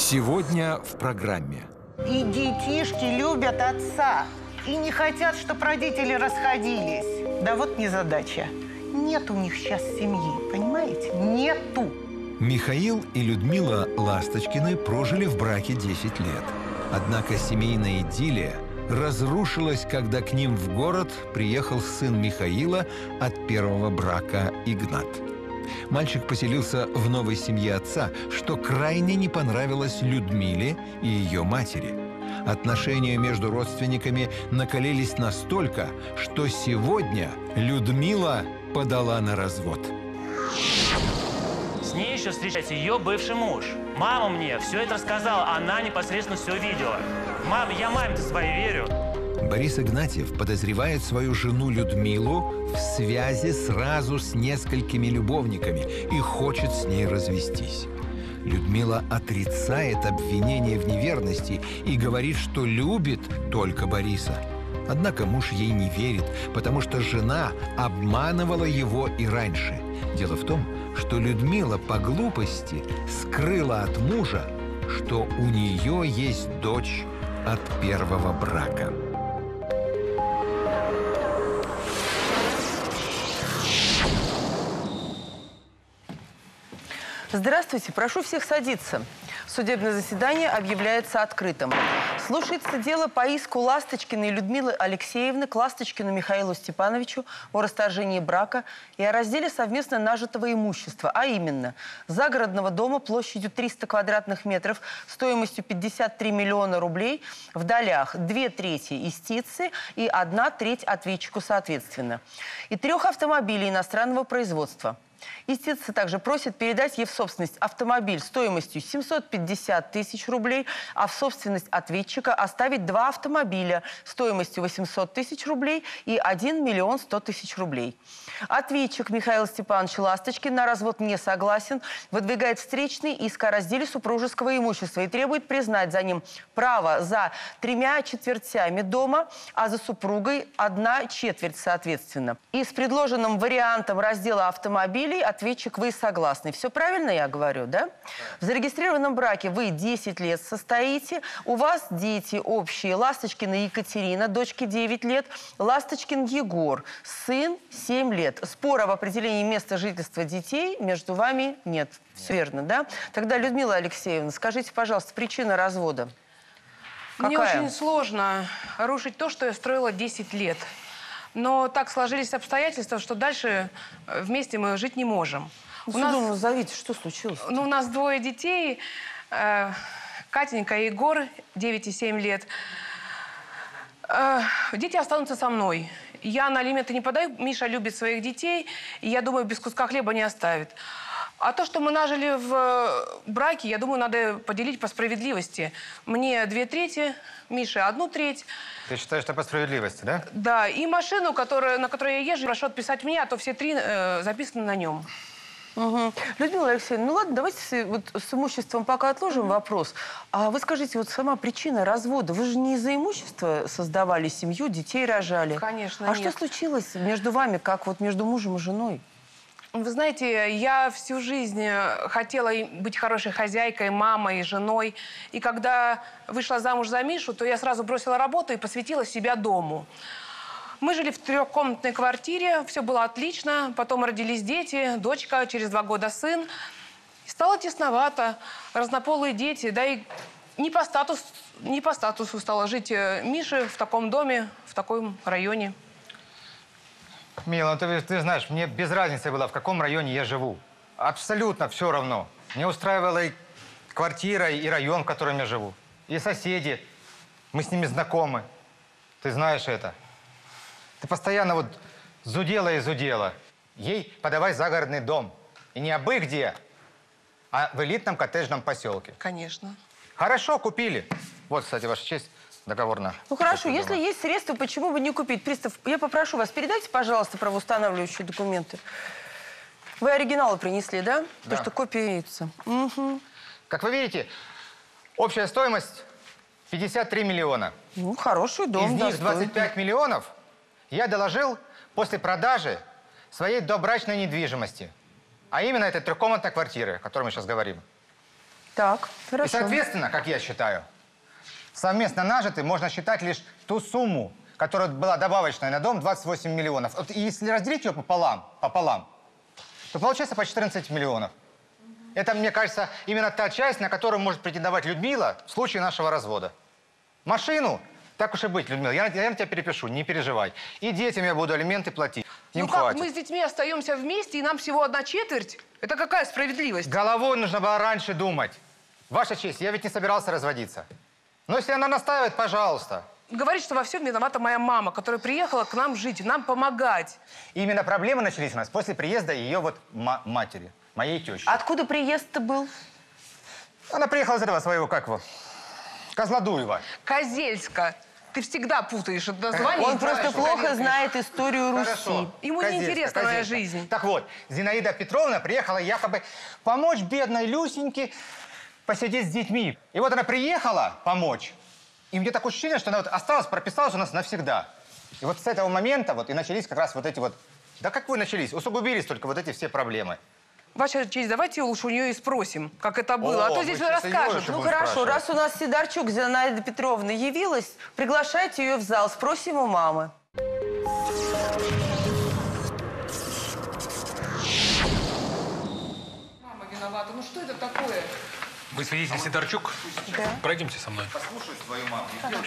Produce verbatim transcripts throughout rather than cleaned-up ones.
Сегодня в программе. И детишки любят отца. И не хотят, чтобы родители расходились. Да вот незадача. Нет у них сейчас семьи, понимаете? Нету. Михаил и Людмила Ласточкины прожили в браке десять лет. Однако семейная идиллия разрушилась, когда к ним в город приехал сын Михаила от первого брака Игнат. Мальчик поселился в новой семье отца, что крайне не понравилось Людмиле и ее матери. Отношения между родственниками накалились настолько, что сегодня Людмила подала на развод. С ней еще встречается ее бывший муж. Мама мне все это рассказала, она непосредственно все видела. Мам, я маме-то своей верю. Борис Игнатьев подозревает свою жену Людмилу в связи сразу с несколькими любовниками и хочет с ней развестись. Людмила отрицает обвинение в неверности и говорит, что любит только Бориса. Однако муж ей не верит, потому что жена обманывала его и раньше. Дело в том, что Людмила по глупости скрыла от мужа, что у нее есть дочь от первого брака. Здравствуйте, прошу всех садиться. Судебное заседание объявляется открытым. Слушается дело по иску Ласточкиной Людмилы Алексеевны к Ласточкину Михаилу Степановичу о расторжении брака и о разделе совместно нажитого имущества, а именно загородного дома площадью триста квадратных метров стоимостью пятьдесят три миллиона рублей, в долях две трети истицы и одна треть ответчику соответственно, и трех автомобилей иностранного производства. Истица также просит передать ей в собственность автомобиль стоимостью семьсот пятьдесят тысяч рублей, а в собственность ответчика оставить два автомобиля стоимостью восемьсот тысяч рублей и один миллион сто тысяч рублей. Ответчик Михаил Степанович Ласточкин на развод не согласен, выдвигает встречный иск о разделе супружеского имущества и требует признать за ним право за тремя четвертями дома, а за супругой одна четверть соответственно. И с предложенным вариантом раздела автомобилей ответчик, вы согласны. Все правильно я говорю, да? В зарегистрированном браке вы десять лет состоите, у вас дети общие. Ласточкина Екатерина, дочке девять лет, Ласточкин Егор, сын семь лет. Спора в определении места жительства детей между вами нет. Все верно, да? Тогда, Людмила Алексеевна, скажите, пожалуйста, причина развода. Мне Какая? очень сложно рушить то, что я строила десять лет. Но так сложились обстоятельства, что дальше вместе мы жить не можем. Ну, у нас, назовите, что случилось? Ну, у нас двое детей. Э, Катенька и Егор, девять и семь лет. Э, дети останутся со мной. Я на алименты не подаю. Миша любит своих детей. И я думаю, без куска хлеба не оставит. А то, что мы нажили в браке, я думаю, надо поделить по справедливости. Мне две трети, Мише одну треть. Ты считаешь, что по справедливости, да? Да, и машину, которая, на которой я езжу, прошу отписать мне, а то все три э, записаны на нем. Угу. Людмила Алексеевна, ну ладно, давайте вот с имуществом пока отложим вопрос. А вы скажите, вот сама причина развода, вы же не из-за имущества создавали семью, детей рожали? Конечно, А нет. что случилось между вами, как вот между мужем и женой? Вы знаете, я всю жизнь хотела быть хорошей хозяйкой, мамой, женой. И когда вышла замуж за Мишу, то я сразу бросила работу и посвятила себя дому. Мы жили в трехкомнатной квартире, все было отлично. Потом родились дети, дочка, через два года сын. И стало тесновато, разнополые дети. Да и не по статусу, не по статусу стало жить Мише в таком доме, в таком районе. Мила, ну ты, ты знаешь, мне без разницы было, в каком районе я живу. Абсолютно все равно. Мне устраивала и квартира, и район, в котором я живу. И соседи. Мы с ними знакомы. Ты знаешь это. Ты постоянно вот зудела и зудела. Ей подавай загородный дом. И не абы где, а в элитном коттеджном поселке. Конечно. Хорошо, купили. Вот, кстати, Ваша честь. Договор на... Ну хорошо, если есть средства, почему бы не купить? Пристав, я попрошу вас, передайте, пожалуйста, правоустанавливающие документы. Вы оригиналы принесли, да? Да. Потому что копии имеются. Угу. Как вы видите, общая стоимость пятьдесят три миллиона. Ну, хороший дом. Из них двадцать пять миллионов я доложил после продажи своей добрачной недвижимости. А именно этой трехкомнатной квартиры, о которой мы сейчас говорим. Так, хорошо. И, соответственно, как я считаю, совместно нажитым можно считать лишь ту сумму, которая была добавочная на дом, двадцать восемь миллионов. Вот если разделить ее пополам, пополам, то получается по четырнадцать миллионов. Это, мне кажется, именно та часть, на которую может претендовать Людмила в случае нашего развода. Машину, так уж и быть, Людмила, я, я на тебя перепишу, не переживай. И детям я буду алименты платить. Им Ну как, хватит. мы с детьми остаемся вместе, и нам всего одна четверть? Это какая справедливость? Головой нужно было раньше думать. Ваша честь, я ведь не собирался разводиться. Но если она настаивает, пожалуйста. Говорит, что во всем виновата моя мама, которая приехала к нам жить, нам помогать. И именно проблемы начались у нас после приезда ее вот ма матери, моей тещи. Откуда приезд-то был? Она приехала из этого своего, как его, Козлодуева. Козельска. Ты всегда путаешь это название. Он и просто правильно. плохо знает историю Руси. Хорошо. Ему не Козельска, интересна моя Козельска. жизнь. Так вот, Зинаида Петровна приехала якобы помочь бедной Люсеньке посидеть с детьми. И вот она приехала помочь. И мне такое ощущение, что она вот осталась, прописалась у нас навсегда. И вот с этого момента вот и начались как раз вот эти вот... Да как вы начались? Усугубились только вот эти все проблемы. Ваша честь, давайте лучше у нее и спросим, как это было. О, а то мы здесь сейчас её расскажет. еще Ну будем хорошо, спрашивать. раз у нас Сидорчук Зинаида Петровна явилась, приглашайте ее в зал, спросим у мамы. Мама виновата. Ну что это такое? Вы свидетель Сидорчук? Да. Пройдемте со мной. Послушай свою маму.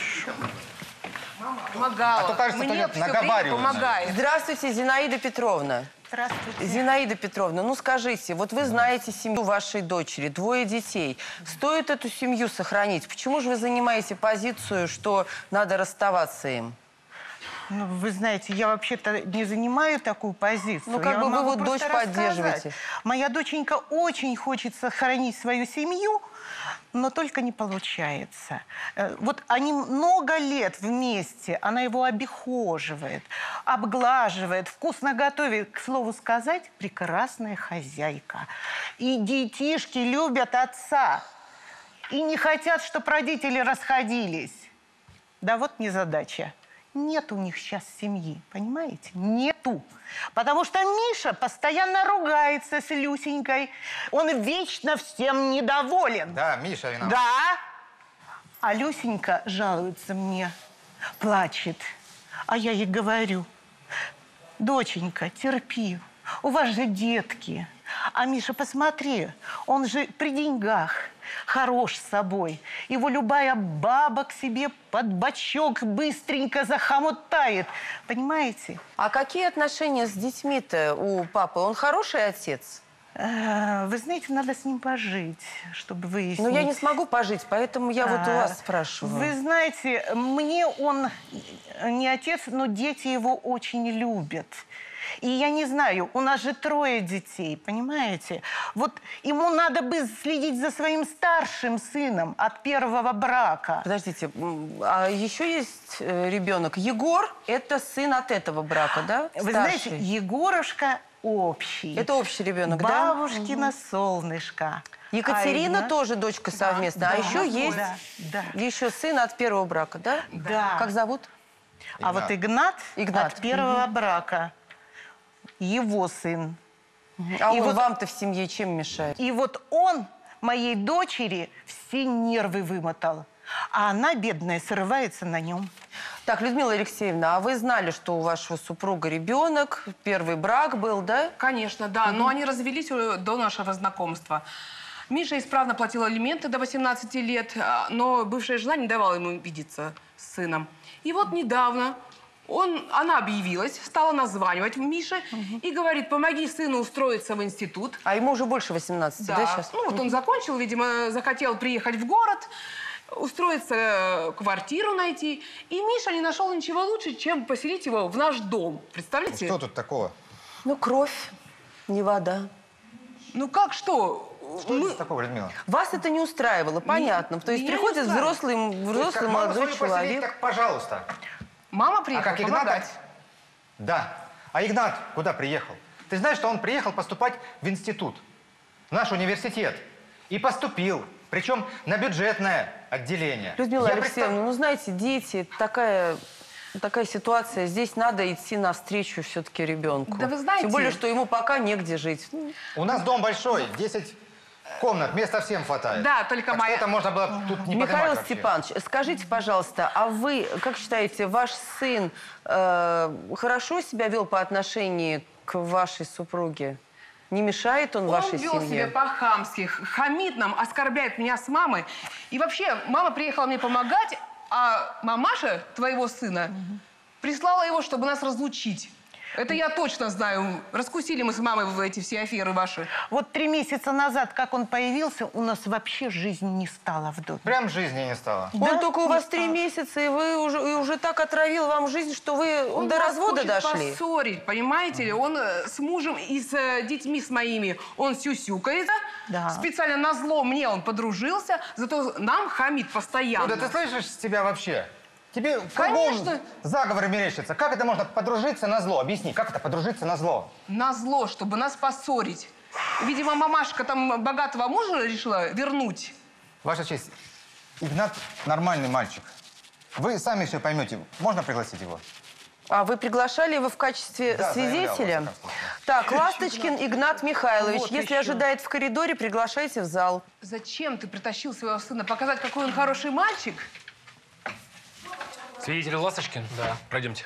Мама помогала. А то, кажется, Мне то все время наговаривают. помогает. Здравствуйте, Зинаида Петровна. Здравствуйте. Зинаида Петровна, ну скажите, вот вы знаете семью вашей дочери, двое детей. Стоит эту семью сохранить? Почему же вы занимаете позицию, что надо расставаться им? Ну, вы знаете, я вообще-то не занимаю такую позицию. Ну, как Я бы вам вы могу вот просто дочь поддерживаете. рассказать. Моя доченька очень хочет сохранить свою семью, но только не получается. Э, Вот они много лет вместе, она его обихоживает, обглаживает, вкусно готовит. К слову сказать, прекрасная хозяйка. И детишки любят отца. И не хотят, чтобы родители расходились. Да вот незадача. Нет у них сейчас семьи, понимаете? Нету. Потому что Миша постоянно ругается с Люсенькой. Он вечно всем недоволен. Да, Миша виноват. Да. А Люсенька жалуется мне, плачет. А я ей говорю, доченька, терпи, у вас же детки. А Миша, посмотри, он же при деньгах, хорош с собой. Его любая баба к себе под бочок быстренько захомутает. Понимаете? А какие отношения с детьми-то у папы? Он хороший отец? Э, Вы знаете, надо с ним пожить, чтобы выяснить. Ну, я не смогу пожить, поэтому я вот у А, вас спрашиваю. Вы знаете, мне он не отец, но дети его очень любят. И я не знаю, у нас же трое детей, понимаете? Вот ему надо бы следить за своим старшим сыном от первого брака. Подождите, м, а еще есть э, ребенок? Егор – это сын от этого брака, да? Вы Старший. знаете, Егорушка общий. Это общий ребенок, да? Бабушкино солнышко. Екатерина А Игнат- тоже дочка совместная. А да, еще есть да, да. еще сын от первого брака, да? Да. Как зовут? А вот Игнат, Игнат. от первого брака. Его сын. А И он вот- вам-то в семье чем мешает? И вот он моей дочери все нервы вымотал. А она, бедная, срывается на нем. Так, Людмила Алексеевна, а вы знали, что у вашего супруга ребенок, первый брак был, да? Конечно, да. Но они развелись уже до нашего знакомства. Миша исправно платил алименты до восемнадцати лет, а, но бывшая жена не давала ему видеться с сыном. И вот недавно он, она объявилась, стала названивать Мише и говорит, помоги сыну устроиться в институт. А ему уже больше восемнадцати, да, сейчас? Ну вот он закончил, видимо, захотел приехать в город, устроиться, э, квартиру найти. И Миша не нашел ничего лучше, чем поселить его в наш дом. Представляете? Что тут такого? Ну, кровь, не вода. Ну как что? Что Мы- здесь такого, Людмила? Вас это не устраивало, понятно. То есть меня не приходит устраивает. взрослый, То есть, взрослый как маму молодой свою поселить, человек. так пожалуйста. Мама А приехала как Игната? помогать. Да. А Игнат куда приехал? Ты знаешь, что он приехал поступать в институт, в наш университет. И поступил. Причем на бюджетное отделение. Людмила Я Алексеевна, представ- ну, знаете, дети, такая, такая ситуация. Здесь надо идти навстречу все-таки ребенку. Да вы знаете- Тем более, что ему пока негде жить. Ну, У нас дом большой, десять комнат, места всем хватает. Да, только так моя... это можно было тут не Михаил поднимать вообще. Степанович, скажите, пожалуйста, а вы, как считаете, ваш сын э, хорошо себя вел по отношению к вашей супруге? Не мешает он, Он вашей вел семье? себя по-хамски, хамит нам, оскорбляет меня с мамой. И вообще, мама приехала мне помогать, а мамаша твоего сына прислала его, чтобы нас разлучить. Это я точно знаю. Раскусили мы с мамой в эти все аферы ваши. Вот три месяца назад, как он появился, у нас вообще жизни не стало в доме. Прям жизни не стало. Он Да, только у не вас стало. три месяца, и вы уже, и уже так отравил вам жизнь, что вы Он до нас развода хочет дошли. поссорить, понимаете ли? Он э, с мужем и с э, детьми с моими, он сюсюкается. Да. Специально назло мне он подружился, зато нам хамит постоянно. Люда, ты слышишь себя вообще? Тебе Конечно. кругом заговоры мерещатся. Как это можно подружиться на зло? Объясни, как это подружиться на зло? Назло, чтобы нас поссорить. Видимо, мамашка там богатого мужа решила вернуть. Ваша честь, Игнат нормальный мальчик. Вы сами все поймете. Можно пригласить его? А вы приглашали его в качестве Да, свидетеля? заявлял, во всяком случае. Так, Ласточкин Игнат Михайлович, Вот если еще. ожидает в коридоре, приглашайте в зал. Зачем ты притащил своего сына? Показать, какой он хороший мальчик? Свидетель Ласточкин? Да. Пройдемте.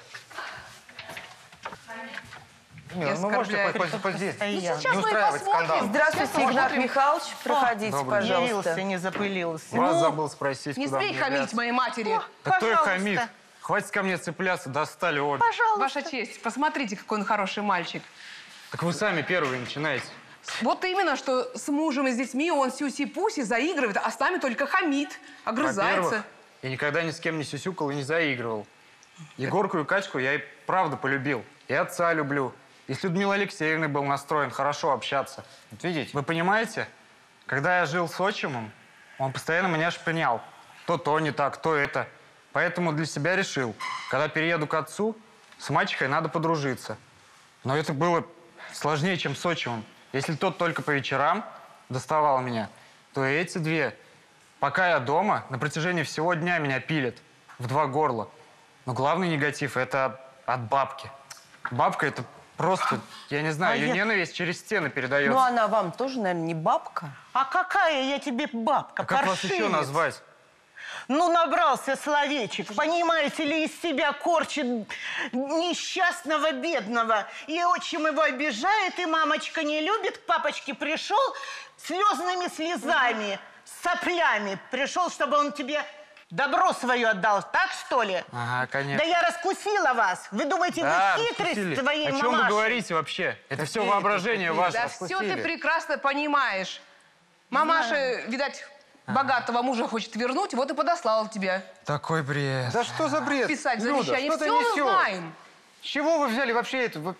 Мила, ну можете оскорбляет. хоть, хоть, хоть здесь Ну, сейчас не мы и устраивать посмотрим. скандал. Здравствуйте, Сейчас Игнат посмотрим. Михайлович. Проходите, Добрый день. пожалуйста. Явился, не запылился. Вас Ну, забыл спросить, Не куда смей мне хамить являться. моей матери. Да кто их пожалуйста. хамит? Хватит ко мне цепляться, достали обе. пожалуйста. Ваша честь, посмотрите, какой он хороший мальчик. Так вы сами первые начинаете. Вот именно, что с мужем и с детьми он сюси-пуси заигрывает, а с нами только хамит, огрызается. Во-первых, я никогда ни с кем не сюсюкал и не заигрывал. Егорку и Катьку я и правда полюбил. И отца люблю. И с Людмилой Алексеевной был настроен хорошо общаться. Вот видите? Вы понимаете? Когда я жил с отчимом, он постоянно меня шпынял. То то не так, то это. Поэтому для себя решил, когда перееду к отцу, с мачехой надо подружиться. Но это было сложнее, чем с отчимом. Если тот только по вечерам доставал меня, то эти две, пока я дома, на протяжении всего дня меня пилят в два горла. Но главный негатив – это от бабки. Бабка – это просто, я не знаю, А ее я- ненависть через стены передается. Ну, она вам тоже, наверное, не бабка? А какая я тебе бабка, А как вас паршивец? еще назвать? Ну, набрался словечек, понимаете ли, из себя корчит несчастного бедного. И отчим его обижает, и мамочка не любит. К папочке пришел слезными слезами, с соплями. Пришел, чтобы он тебе добро свое отдал. Так, что ли? Ага, конечно. Да я раскусила вас. Вы думаете, Да, вы хитрость раскусили. твоей О чем мамаши? вы говорите вообще? Это все Какие воображение какие? ваше. Да все распустили. ты прекрасно понимаешь. Мамаша, видать, богатого мужа хочет вернуть, вот и подослала тебя Такой бред. Да что за бред? писать Люда, завещание. что ты Все мы несешь? знаем. С чего вы взяли вообще это? Вы-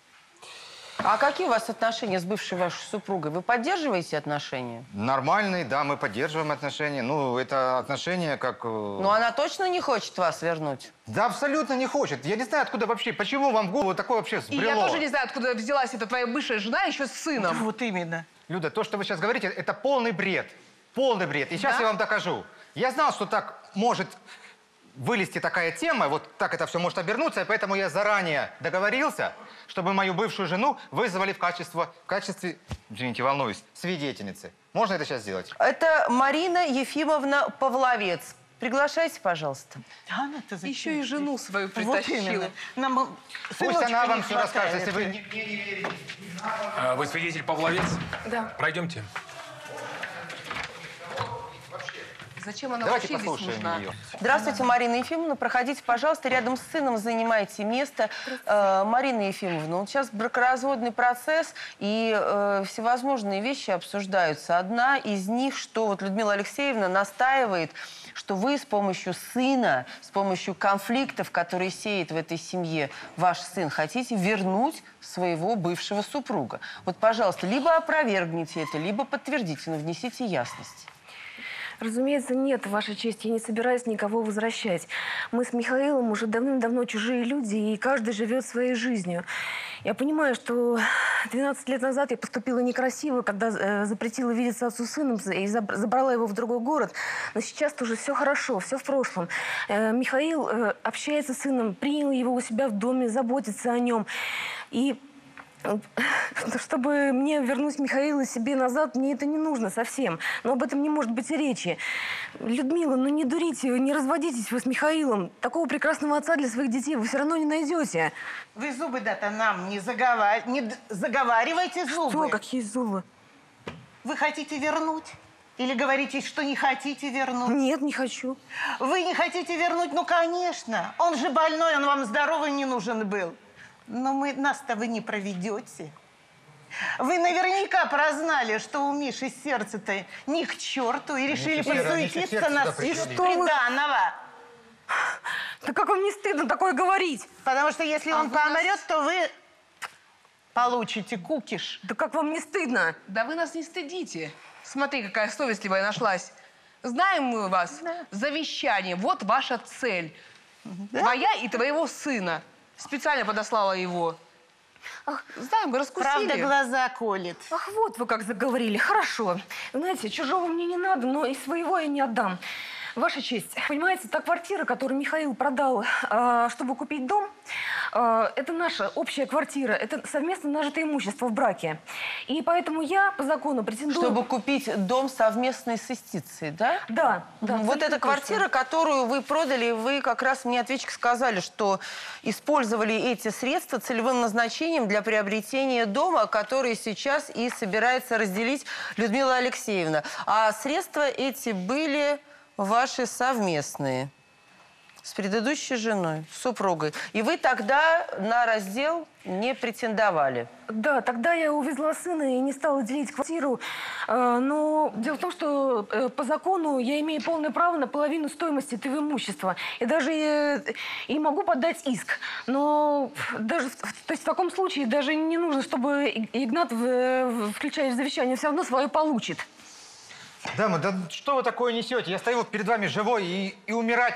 А какие у вас отношения с бывшей вашей супругой? Вы поддерживаете отношения? Нормальные, да, мы поддерживаем отношения. Ну, это отношения как... э, Но она точно не хочет вас вернуть? Да абсолютно не хочет. Я не знаю, откуда вообще, почему вам в голову такое вообще И сбрело. я тоже не знаю, откуда взялась эта твоя бывшая жена еще с сыном. Вот именно. Люда, то, что вы сейчас говорите, это полный бред. Полный бред. И сейчас Да? я вам докажу. Я знал, что так может вылезти такая тема, вот так это все может обернуться, и поэтому я заранее договорился, чтобы мою бывшую жену вызвали в качестве, в качестве, извините, волнуюсь, свидетельницы. Можно это сейчас сделать? Это Марина Ефимовна Павловец. Приглашайте, пожалуйста. Да, она-то зачем? Еще и жену свою Вот притащила. именно. Нам э, Пусть сыночка она вам не все расскажет, хватает. если вы не, мне не верите. А, Вы свидетель Павловец? Да. Пройдемте. Зачем она Давайте вообще здесь послушаем нужна? ее. Здравствуйте, Марина Ефимовна. Проходите, пожалуйста, рядом с сыном занимайте место. Э, Марина Ефимовна, вот сейчас бракоразводный процесс, и э, всевозможные вещи обсуждаются. Одна из них, что вот Людмила Алексеевна настаивает, что вы с помощью сына, с помощью конфликтов, которые сеет в этой семье ваш сын, хотите вернуть своего бывшего супруга. Вот, пожалуйста, либо опровергните это, либо подтвердите, но внесите ясность. Разумеется, нет, Ваша честь, я не собираюсь никого возвращать. Мы с Михаилом уже давным-давно чужие люди, и каждый живет своей жизнью. Я понимаю, что двенадцать лет назад я поступила некрасиво, когда э, запретила видеться отцу с сыном и заб- забрала его в другой город. Но сейчас тоже все хорошо, все в прошлом. Э, Михаил э, общается с сыном, принял его у себя в доме, заботится о нем. И Чтобы мне вернуть Михаила себе назад, мне это не нужно совсем. Но об этом не может быть и речи. Людмила, ну не дурите, не разводитесь вы с Михаилом. Такого прекрасного отца для своих детей вы все равно не найдете. Вы зубы да-то нам не, заговар... не заговаривайте зубы. Что? Какие зубы? Вы хотите вернуть? Или говорите, что не хотите вернуть? Нет, не хочу. Вы не хотите вернуть? Ну, конечно. Он же больной, он вам здоровый не нужен был. Но мы, нас-то вы не проведете. Вы наверняка прознали, что у Миши сердце-то ни к черту, и решили подсуетиться на приданого. Да как вам не стыдно такое говорить? Потому что если А он помрет, нас... то вы получите кукиш. Да как вам не стыдно? Да вы нас не стыдите. Смотри, какая совестливая нашлась. Знаем мы вас. Да. Завещание. Вот ваша цель. Да? Твоя и твоего сына. Специально подослала его. Ах, знаем, мы раскусили. Правда, глаза колет. Ах, вот вы как заговорили. Хорошо. Знаете, чужого мне не надо, но и своего я не отдам. Ваша честь, понимаете, та квартира, которую Михаил продал, э, чтобы купить дом, э, это наша общая квартира, это совместно нажитое имущество в браке. И поэтому я по закону претендую... Чтобы купить дом совместный с Истицей, да? Да. да вот эта квартира, которую вы продали, вы как раз мне, ответчик, сказали, что использовали эти средства целевым назначением для приобретения дома, который сейчас и собирается разделить Людмила Алексеевна. А средства эти были... Ваши совместные с предыдущей женой, с супругой. И вы тогда на раздел не претендовали. Да, тогда я увезла сына и не стала делить квартиру. Но дело в том, что по закону я имею полное право на половину стоимости этого имущества. И даже и могу подать иск. Но даже то есть в таком случае даже не нужно, чтобы Игнат, включая в завещание, все равно свое получит. Дама, да что вы такое несете? Я стою вот перед вами живой и, и умирать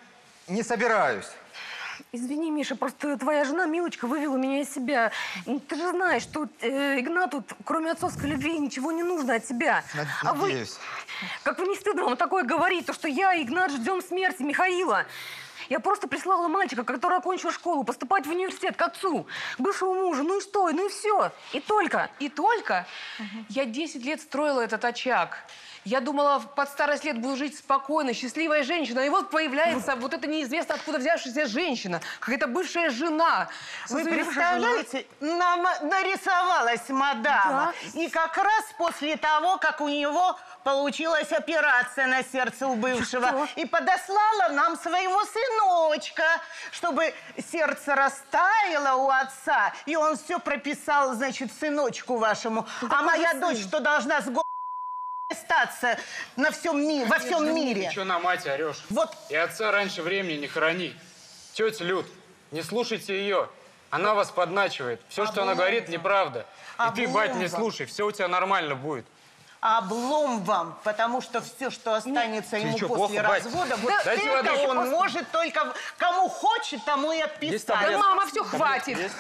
не собираюсь. Извини, Миша, просто твоя жена, Милочка, вывела меня из себя. Ты же знаешь, что э, Игнату, кроме отцовской любви, ничего не нужно от тебя. Над, а надеюсь. Вы, как вы не стыдно вам такое говорить, то, что я и Игнат ждем смерти Михаила. Я просто прислала мальчика, который окончил школу, поступать в университет к отцу, бывшему мужу. Ну и что? Ну и все. И только. И только? Угу. Я десять лет строила этот очаг. Я думала, под старость лет буду жить спокойно, счастливая женщина. И вот появляется вот эта неизвестно откуда взявшаяся женщина. Какая-то бывшая жена. Вы представляете, нам нарисовалась мадама. Да. И как раз после того, как у него получилась операция на сердце у бывшего. Что? И подослала нам своего сыночка, чтобы сердце растаяло у отца. И он все прописал, значит, сыночку вашему. Ну, а моя сын. Дочь, что должна с го... остаться на всем ми... во всем мире. Ты что на мать орешь? Вот. И отца раньше времени не храни. Тетя Люд, не слушайте ее. Она вас подначивает. Все, Облом что она говорит, неправда. Облом И ты, бать, не слушай. Все у тебя нормально будет. Облом вам, потому что все, что останется Нет. ему что, после плохо, развода, вот да, это он после... может только кому хочет, тому и отписать. Да, мама, все, хватит. Есть?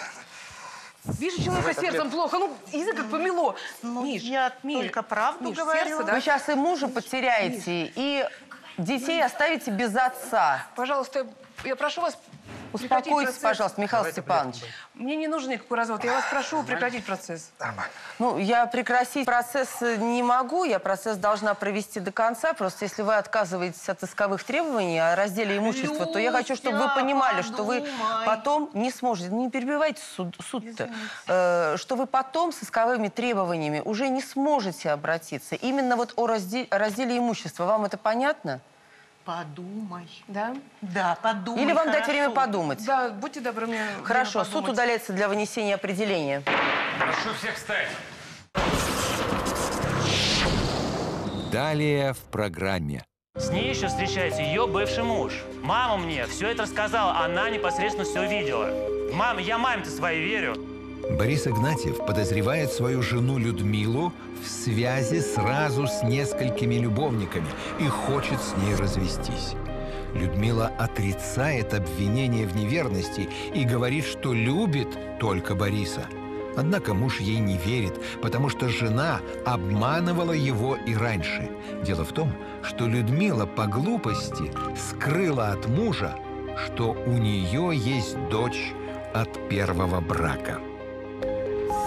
Вижу, человека с сердцем плохо. Ну, язык как помело. Ну, Миш, я Миш, только правду Миш, говорю. Сердце, да? Вы сейчас и мужа потеряете, Миш. и детей Миш. оставите без отца. Пожалуйста, я прошу вас Успокойтесь, пожалуйста, Михаил Давайте Степанович. Мне не нужен никакой развод. Я вас прошу прекратить процесс. Нормально. Ну, я прекратить процесс не могу. Я процесс должна провести до конца. Просто если вы отказываетесь от исковых требований о разделе имущества, Люся, то я хочу, чтобы вы понимали, подумай. что вы потом не сможете, не перебивайте суд, суд-то, э, что вы потом с исковыми требованиями уже не сможете обратиться. Именно вот о разделе, разделе имущества. Вам это понятно? Подумай. Да? Да, подумай. Или вам хорошо. дать время подумать? Да, будьте добры мне. Хорошо, суд удаляется для вынесения определения. Прошу всех встать. Далее в программе. С ней еще встречается ее бывший муж. Мама мне все это рассказала, она непосредственно все видела. Мам, я маме-то своей верю. Борис Игнатьев подозревает свою жену Людмилу в связи сразу с несколькими любовниками и хочет с ней развестись. Людмила отрицает обвинение в неверности и говорит, что любит только Бориса. Однако муж ей не верит, потому что жена обманывала его и раньше. Дело в том, что Людмила по глупости скрыла от мужа, что у нее есть дочь от первого брака.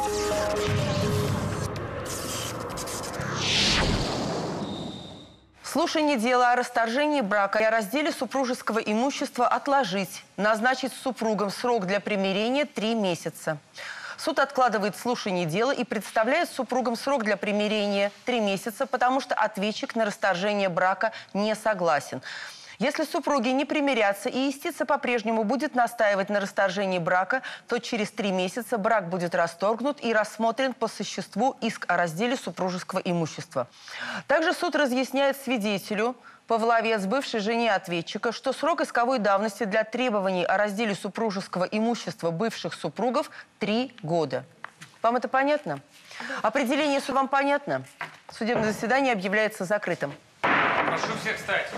Слушание дела о расторжении брака и о разделе супружеского имущества отложить. Назначить с супругом срок для примирения три месяца. Суд откладывает слушание дела и представляет супругам срок для примирения три месяца, потому что ответчик на расторжение брака не согласен. Если супруги не примирятся и истица по-прежнему будет настаивать на расторжении брака, то через три месяца брак будет расторгнут и рассмотрен по существу иск о разделе супружеского имущества. Также суд разъясняет свидетелю, Павловец, бывшей жене ответчика, что срок исковой давности для требований о разделе супружеского имущества бывших супругов – три года. Вам это понятно? Определение суда вам понятно? Судебное заседание объявляется закрытым. Прошу всех встать.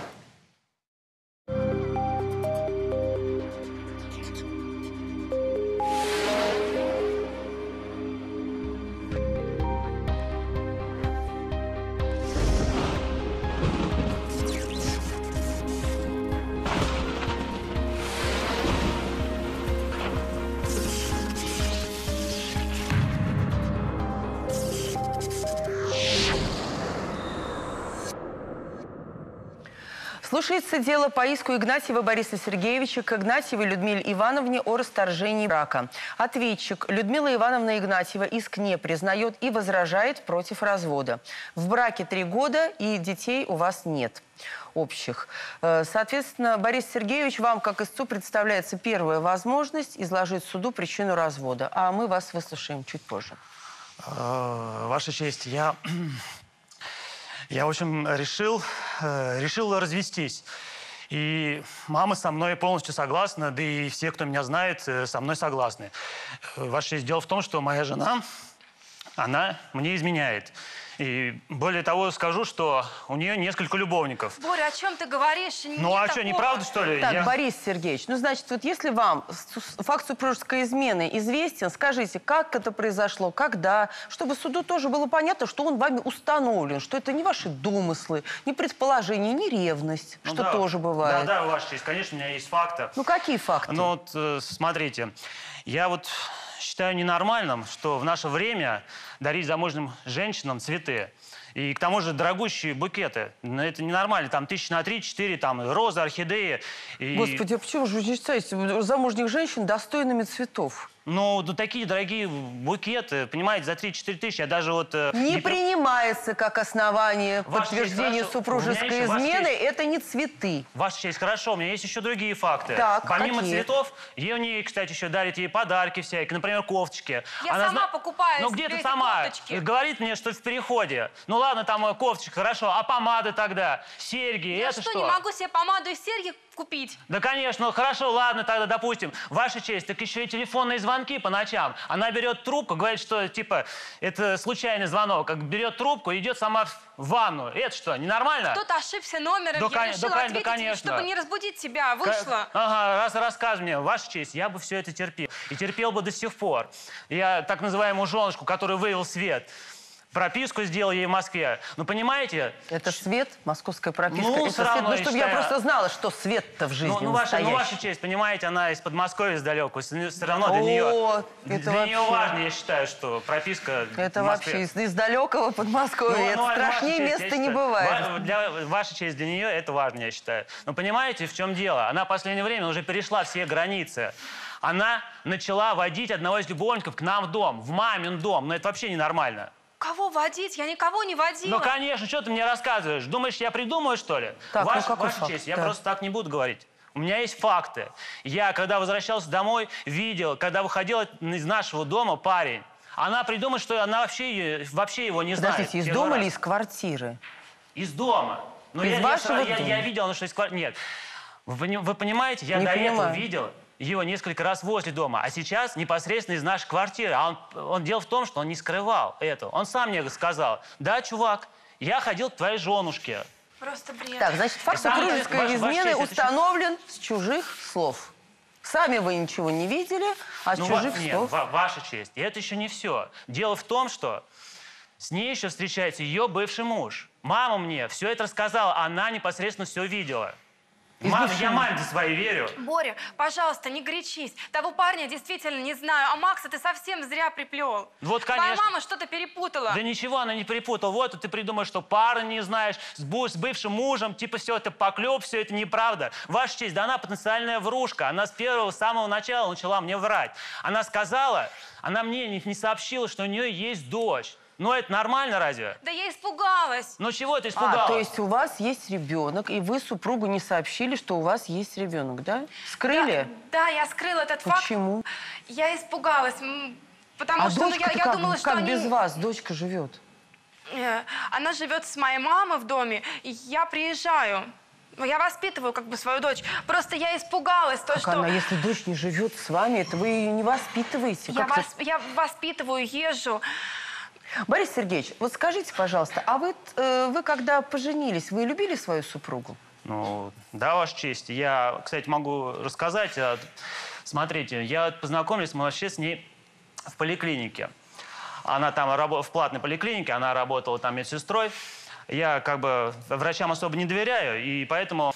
Слушается дело по иску Игнатьева Бориса Сергеевича к Игнатьевой Людмиле Ивановне о расторжении брака. Ответчик Людмила Ивановна Игнатьева иск не признает и возражает против развода. В браке три года и детей у вас нет общих. Соответственно, Борис Сергеевич, вам, как истцу, представляется первая возможность изложить суду причину развода. А мы вас выслушаем чуть позже. Ваша честь, я... Я, в общем, решил, э, решил развестись. И мама со мной полностью согласна, да и все, кто меня знает, со мной согласны. Ваша честь, дело в том, что моя жена, она мне изменяет. И более того, скажу, что у нее несколько любовников. Боря, о чем ты говоришь? Ну Нет а такого. что, неправда, что ли? Так, Я... Борис Сергеевич, ну, значит, вот если вам факт супружеской измены известен, скажите, как это произошло, когда, чтобы суду тоже было понятно, что он вами установлен, что это не ваши домыслы, не предположения, не ревность, Ну, что да. тоже бывает. Да, да, Ваша честь, конечно, у меня есть факты. Ну, какие факты? Ну, вот, э, смотрите, я вот считаю ненормальным, что в наше время дарить замужним женщинам цветы. И к тому же дорогущие букеты. Но это ненормально. Там тысячи на три-четыре, там розы, орхидеи. И... Господи, а почему же вы не считаете замужних женщин достойными цветов? Ну, ну, такие дорогие букеты, понимаете, за три-четыре тысячи. Я даже вот... э, Не, не... принимается как основание Ваша подтверждения честь, супружеской хорошо. У меня еще, измены. Ваша честь. Это не цветы. Ваша честь, хорошо, у меня есть еще другие факты. Так, Помимо какие? цветов, ей, мне, кстати, еще дарят ей подарки всякие, например, кофточки. Я Она сама зна- покупаю Ну, себе где ты эти сама? кофточки. Говорит мне, что в переходе. Ну, ладно, там э, кофточка, хорошо, а помада тогда? Серьги, Я это что, что? не могу себе помаду и серьги купить? Да, конечно, ну, хорошо, ладно, тогда, допустим. Ваша честь, так еще и телефонные звонки по ночам. Она берет трубку, говорит, что, типа, это случайный звонок. Как берет трубку и идет сама в ванну. Это что, ненормально? Кто-то ошибся номером, Да, я кон- решила да, кон- да, ответить, конечно. чтобы не разбудить тебя. Вышла. Ага, раз рассказывай мне, Ваша честь, я бы все это терпел. И терпел бы до сих пор. Я так называемую женушку, которую вывел свет, прописку сделал ей в Москве. Ну, понимаете? Это свет, московская прописка. Ну, это всё свет. равно, Ну, я чтобы я считаю- просто знала, что свет-то в жизни Ну, ну, ваша, ну, настоящий. ваша честь, понимаете, она из Подмосковья сдалеку. Все равно для нее, О, для это нее вообще- важно, я считаю, что прописка Это в Москве. вообще из, из далекого Подмосковья. Ну, это ну, страшнее ваша честь, места я не считаю, бывает. ва- Для, ваша честь, для нее это важно, я считаю. Но понимаете, в чем дело? Она в последнее время уже перешла все границы. Она начала водить одного из любовников к нам в дом, в мамин дом. Но это вообще ненормально. Кого водить? Я никого не водила. Ну, конечно, что ты мне рассказываешь? Думаешь, я придумаю, что ли? Так, ну Ваша, какой ваша факт? честь, я Да. просто так не буду говорить. У меня есть факты. Я, когда возвращался домой, видел, когда выходил из нашего дома парень. Она придумает, что она вообще, вообще его не знает. Подождите, из Первый дома раз. или из квартиры? Из дома. Ну, Из я, я вашего сразу- я, дома? я видел, ну, что из квартиры. Нет. Вы, пони- вы понимаете, я Не до понимаю. этого видел его несколько раз возле дома, а сейчас непосредственно из нашей квартиры. А он, он дело в том, что он не скрывал этого. Он сам мне сказал: да, чувак, я ходил к твоей женушке. Просто бред. Так, значит, факт Самое- супружеской ваша- ваша измены честь, это установлен с чужих слов. Сами вы ничего не видели, а с Ну, ва- чужих нет, слов. ва- ваша честь. И это еще не все. Дело в том, что с ней еще встречается ее бывший муж. Мама мне все это рассказала, она непосредственно все видела. Мам, я маме своей верю. Боря, пожалуйста, не горячись. Того парня действительно не знаю, а Макса ты совсем зря приплел. Вот, конечно. Твоя мама что-то перепутала. Да ничего она не перепутала. Вот ты придумаешь, что пара не знаешь, с, бу- с бывшим мужем, типа все это поклеп, все это неправда. Ваша честь, да она потенциальная врушка. Она с первого, с самого начала начала мне врать. Она сказала, она мне не, не сообщила, что у нее есть дочь. Ну, это нормально разве? Да я испугалась. Ну, чего ты испугалась? А, то есть у вас есть ребенок, и вы супругу не сообщили, что у вас есть ребенок, да? Скрыли? Да, да, я скрыла этот факт. Почему? Я испугалась, м, потому А что ну, я, дочка-то я как, думала, что как они... без вас дочка живет? Э, Она живет с моей мамой в доме, и я приезжаю. Ну, я воспитываю как бы свою дочь. Просто я испугалась, то, Как что... она, если дочь не живет с вами, это вы ее не воспитываете? Я, Как вос- я воспитываю, езжу. Борис Сергеевич, вот скажите, пожалуйста, а вы, э, вы когда поженились, вы любили свою супругу? Ну, да, Ваша честь. Я, кстати, могу рассказать. А, Смотрите, я познакомился мы вообще с ней в поликлинике. Она там рабо- в платной поликлинике, она работала там медсестрой. Я как бы врачам особо не доверяю, и поэтому...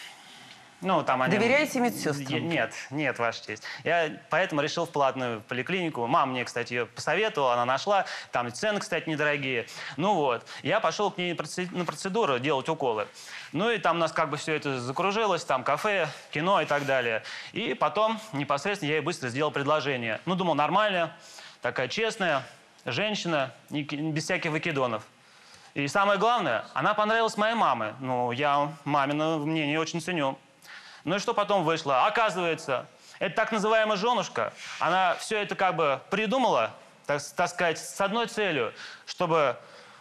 Ну, там они... Доверяете медсестрам? Я- Нет, нет, Ваша честь. Я поэтому решил в платную поликлинику. Мама мне, кстати, ее посоветовала, она нашла. Там цены, кстати, недорогие. Ну вот, я пошел к ней проце- на процедуру делать уколы. Ну и там у нас как бы все это закружилось, там кафе, кино и так далее. И потом непосредственно я ей быстро сделал предложение. Ну, думал, нормально, такая честная женщина, не- без всяких выкидонов. И самое главное, она понравилась моей маме. Ну, я мамино мнение очень ценю. Ну и что потом вышло? Оказывается, это так называемая женушка, она все это как бы придумала, так, так сказать, с одной целью, чтобы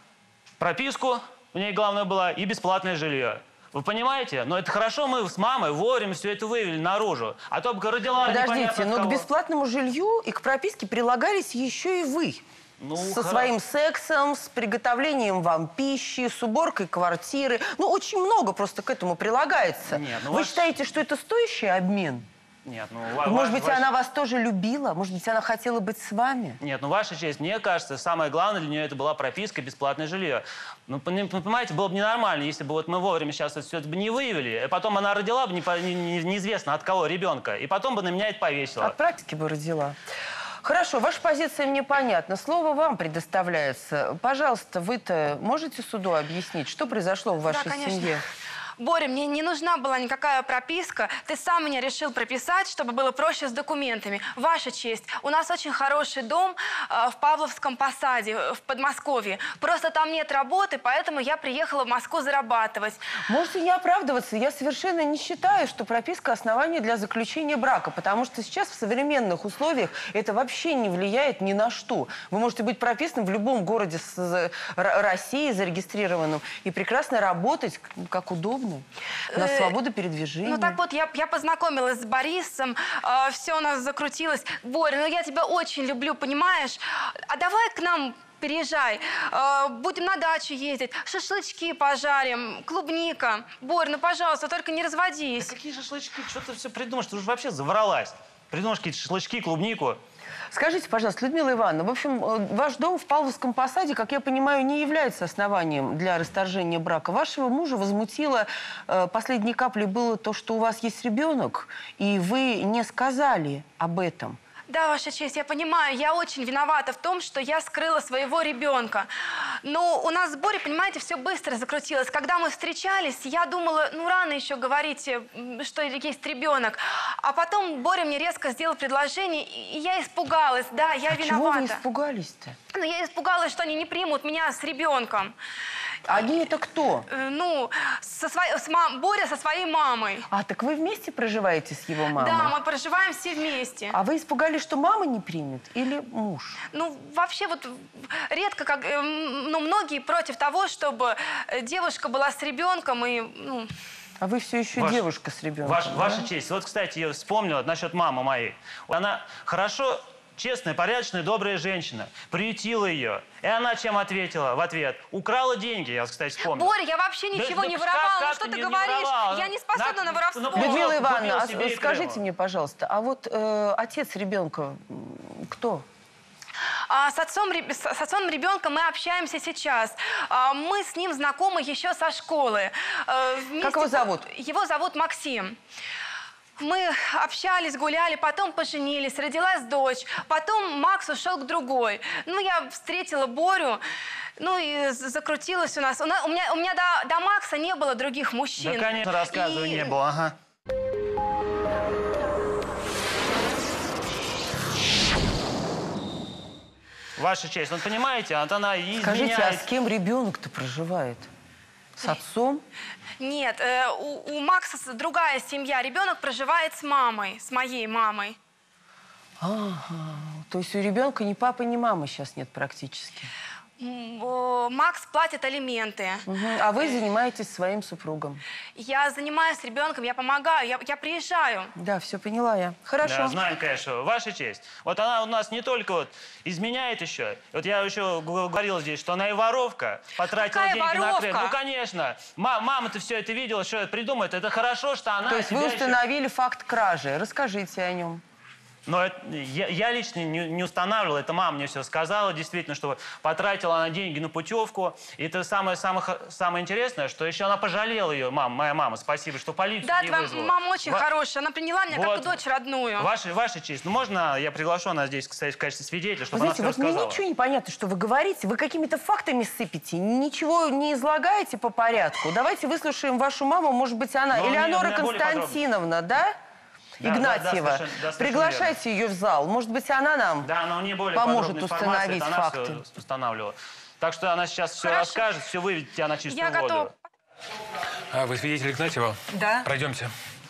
прописку, у ней главное была, и бесплатное жилье. Вы понимаете? Но это хорошо, мы с мамой вовремя все это вывели наружу. А то бы родила Подождите, непонятно от но к кого. бесплатному жилью и к прописке прилагались еще и вы. Ну, Со хоро- своим сексом, с приготовлением вам пищи, с уборкой квартиры. Ну, очень много просто к этому прилагается. Нет, ну Вы ваш- считаете, что это стоящий обмен? Нет, ну, ва- Может ва- быть, ваш- она вас тоже любила? Может быть, она хотела быть с вами? Нет, ну, Ваша честь, мне кажется, самое главное для нее это была прописка и бесплатное жилье. Ну, пони- понимаете, было бы ненормально, если бы вот мы вовремя сейчас это все это бы не выявили, и потом она родила бы не по- не- не- неизвестно от кого ребенка, и потом бы на меня это повесила. От практики бы родила. Хорошо, ваша позиция мне понятна. Слово вам предоставляется. Пожалуйста, вы-то можете суду объяснить, что произошло в вашей Да, конечно. семье? Боря, мне не нужна была никакая прописка. Ты сам меня решил прописать, чтобы было проще с документами. Ваша честь, у нас очень хороший дом э, в Павловском посаде, э, в Подмосковье. Просто там нет работы, поэтому я приехала в Москву зарабатывать. Можете не оправдываться. Я совершенно не считаю, что прописка – основание для заключения брака, потому что сейчас в современных условиях это вообще не влияет ни на что. Вы можете быть прописаны в любом городе с, Р- России, зарегистрированном, и прекрасно работать, как удобно. У нас Э, свобода передвижения. Ну так вот, я, я познакомилась с Борисом, э, все у нас закрутилось. Боря, ну я тебя очень люблю, понимаешь? А давай к нам переезжай, э, будем на дачу ездить, шашлычки пожарим, клубника. Борь, ну пожалуйста, только не разводись. Да какие шашлычки? Что ты все придумаешь? Ты уже вообще завралась. Придумаешь какие-то шашлычки, клубнику. Скажите, пожалуйста, Людмила Ивановна, в общем, э, ваш дом в Павловском посаде, как я понимаю, не является основанием для расторжения брака. Вашего мужа возмутило, э, последней каплей было то, что у вас есть ребенок, и вы не сказали об этом. Да, Ваша честь, я понимаю, я очень виновата в том, что я скрыла своего ребенка. Но у нас с Борей, понимаете, все быстро закрутилось. Когда мы встречались, я думала, ну рано еще говорить, м, что есть ребенок. А потом Боря мне резко сделал предложение, и я испугалась. Да, я А чего вы виновата. испугались-то? Ну, я испугалась, что они не примут меня с ребенком. Они это кто? Э, Ну, со своей, с мам- Боря со своей мамой. А, так вы вместе проживаете с его мамой? Да, мы проживаем все вместе. А вы испугались, что мама не примет или муж? Ну, вообще вот редко, как, э, м, ну, многие против того, чтобы э, девушка была с ребенком и, ну... А вы все еще Ваш- девушка с ребенком. Ваш- да? Ваша честь, вот, кстати, я вспомнил насчет мамы моей. Она хорошо, честная, порядочная, добрая женщина. Приютила ее. И она чем ответила в ответ? Украла деньги, я, кстати, вспомнил. Боря, я вообще Да- ничего да не как- воровала. как Ну что ты ты не- не говоришь? воровала? Я не способна На- на воровство. ну, Людмила Купила Ивановна, а себе и скажите Крыма. мне, пожалуйста, а вот э, отец ребенка м, кто? А с отцом, реб- с отцом ребенка мы общаемся сейчас. А, Мы с ним знакомы еще со школы. Э, вместе- Как его зовут? Его зовут Максим. Мы общались, гуляли, потом поженились, родилась дочь. Потом Макс ушел к другой. Ну, я встретила Борю, ну и з- закрутилось у нас. У, на- у меня, у меня до, до Макса не было других мужчин. Да, конечно, рассказывай, И- не было, ага. Ваша честь, вот понимаете, вот она изменяет... Скажите, а с кем ребенок-то проживает? С отцом? Нет, э, у, у Макса с- другая семья. Ребенок проживает с мамой, с моей мамой. Ага. То есть у ребенка ни папы, ни мамы сейчас нет практически. М, о, Макс платит алименты. Мгм. А вы занимаетесь своим супругом? Я занимаюсь ребенком, я помогаю, я, я приезжаю. Да, все поняла я. Хорошо. Да, знаем, конечно. Ваша честь. Вот она у нас не только вот изменяет еще. Вот я еще г- говорил здесь, что она и воровка. Потратила Какая деньги на воровка? кредит. Ну, конечно. Ма- Мама-то все это видела, что это придумает. Это хорошо, что она... То есть вы себя еще- установили факт кражи. Расскажите о нем. Но это- я, я лично не, не устанавливал, это мама мне все сказала, действительно, что потратила она деньги на путевку. И это самое, самое, х- самое интересное, что еще она пожалела ее, мама, моя мама, спасибо, что полицию Да, не твоя вызвала. мама очень Ва- хорошая, она приняла меня Вот. как дочь родную. Ваша, ваша честь, ну можно я приглашу, она здесь, кстати, в качестве свидетеля, Вы чтобы знаете, она вот все мне рассказала. ничего не понятно, что вы говорите. Вы какими-то фактами сыпете, ничего не излагаете по порядку. Давайте выслушаем вашу маму, может быть, она... Но у меня- Элеонора у меня более Константиновна, да? Да, да, да, Игнатьева. совершенно- да, совершенно Приглашайте ее в зал. Может быть, она нам Да, но не более поможет подробной информации, установить это она факты. все устанавливала. Так что она сейчас все Хорошо. расскажет, все выведет тебя на чистую Я воду. готова. А вы свидетель Игнатьева? Да. Пройдемте.